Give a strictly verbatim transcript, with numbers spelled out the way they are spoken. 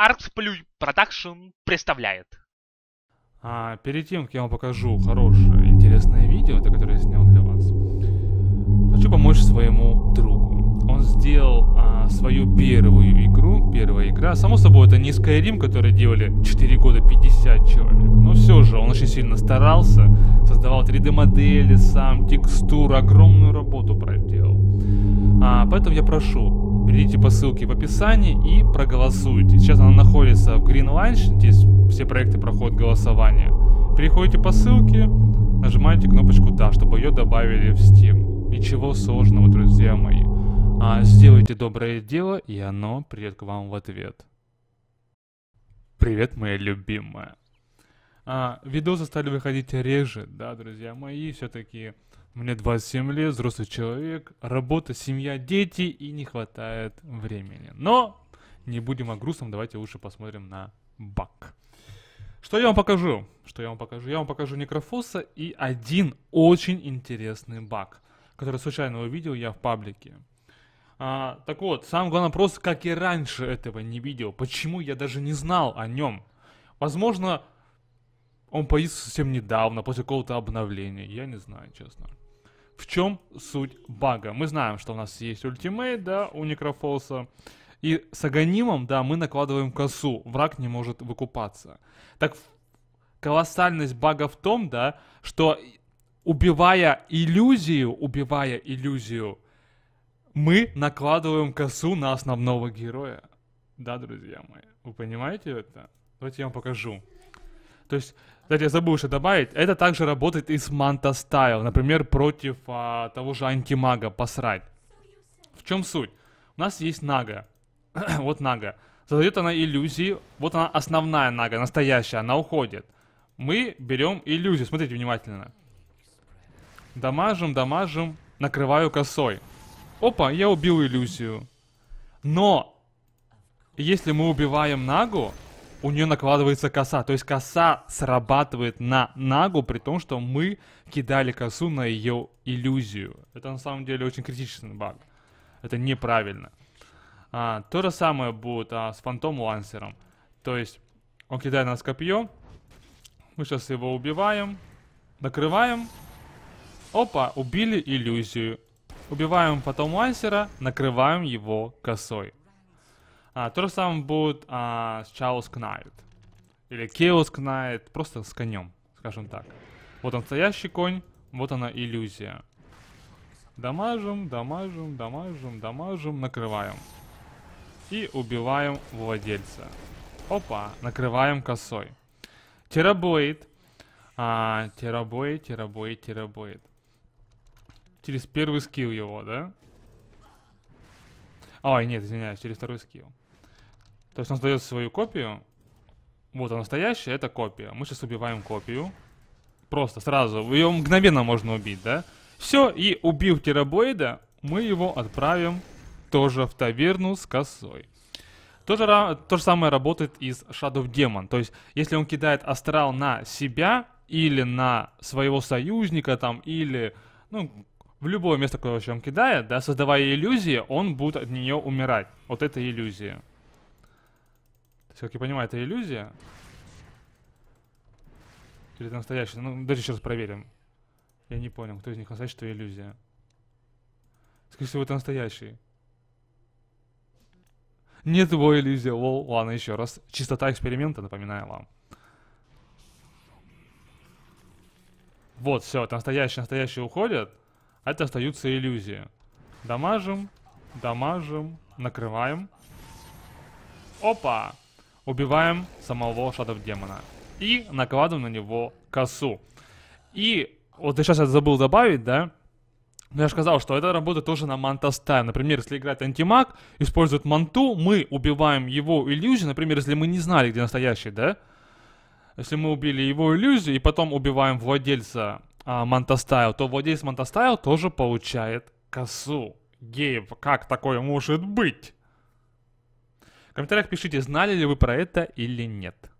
Маркс Плюй Продакшн представляет. А перед тем, как я вам покажу хорошее, интересное видео, это которое я снял для вас, хочу помочь своему другу. Он сделал а, свою первую игру, первая игра. Само собой, это не Skyrim, который делали четыре года пятьдесят человек. Но все же, он очень сильно старался, создавал три дэ модели сам, текстуры, огромную работу проделал. А, поэтому я прошу, перейдите по ссылке в описании и проголосуйте. Сейчас она находится в Green Launch, здесь все проекты проходят голосование. Переходите по ссылке, нажимаете кнопочку «Да», чтобы ее добавили в Steam. Ничего сложного, друзья мои. А, сделайте доброе дело, и оно придет к вам в ответ. Привет, моя любимая. А, видосы стали выходить реже, да, друзья мои, все-таки мне двадцать семь лет, взрослый человек, работа, семья, дети, и не хватает времени. Но не будем о грустном, давайте лучше посмотрим на баг. Что я вам покажу? Что я вам покажу? Я вам покажу Некрофоса и один очень интересный баг, который случайно увидел я в паблике. А, так вот, самый главный вопрос, как и раньше этого не видел, почему я даже не знал о нем. Возможно, он появился совсем недавно, после какого-то обновления, я не знаю, честно. В чем суть бага? Мы знаем, что у нас есть ультимейт, да, у Некрофоса. И с Аганимом, да, мы накладываем косу. Враг не может выкупаться. Так колоссальность бага в том, да, что убивая иллюзию, убивая иллюзию, мы накладываем косу на основного героя. Да, друзья мои, вы понимаете это? Давайте я вам покажу. То есть, кстати, я забыл еще добавить, это также работает и с Манта Стайл, например, против а, того же антимага, посрать. В чем суть? У нас есть Нага, вот Нага, задает она иллюзии, вот она основная Нага, настоящая, она уходит. Мы берем иллюзию, смотрите внимательно. Дамажим, дамажим, накрываю косой. Опа, я убил иллюзию. Но, если мы убиваем Нагу, у нее накладывается коса. То есть коса срабатывает на Нагу, при том, что мы кидали косу на ее иллюзию. Это на самом деле очень критичный баг. Это неправильно. А, то же самое будет а, с Фантом Лансером. То есть он кидает на нас копье. Мы сейчас его убиваем. Накрываем. Опа, убили иллюзию. Убиваем Фантом Лансера, накрываем его косой. А, то же самое будет а, с Chaos Knight. Или Chaos Knight, просто с конем, скажем так. Вот он настоящий конь, вот она иллюзия. Дамажим, дамажим, дамажим, дамажим, накрываем. И убиваем владельца. Опа, накрываем косой. Терраблейд. А, терраблейд, терраблейд, терраблейд. Через первый скилл его, да? Ой, нет, извиняюсь, через второй скилл. То есть он сдает свою копию. Вот она настоящая, это копия. Мы сейчас убиваем копию. Просто сразу. Ее мгновенно можно убить, да? Все, и убив Терраблейда, мы его отправим тоже в таверну с косой. То же, то же самое работает и с Shadow Demon. То есть, если он кидает астрал на себя, или на своего союзника, там, или, ну, в любое место, куда вообще он кидает, да, создавая иллюзии, он будет от нее умирать. Вот это иллюзия. То есть, как я понимаю, это иллюзия. Или это настоящая? Ну, давайте еще раз проверим. Я не понял, кто из них настоящий, что иллюзия. Скорее всего, это настоящий. Нет его иллюзия. Лол. Ладно, еще раз. Чистота эксперимента, напоминаю вам. Вот, все, это настоящие, настоящие уходят. А это остаются иллюзии. Дамажим, дамажим, накрываем. Опа! Убиваем самого Shadow Демона. И накладываем на него косу. И вот я сейчас это забыл добавить, да? Но я же сказал, что это работает тоже на Манта Стайл. Например, если играет антимаг, использует манту, мы убиваем его иллюзию. Например, если мы не знали, где настоящий, да? Если мы убили его иллюзию и потом убиваем владельца а, Манта Стайл, то владелец Манта Стайл тоже получает косу. Гейб, как такое может быть? В комментариях пишите, знали ли вы про это или нет.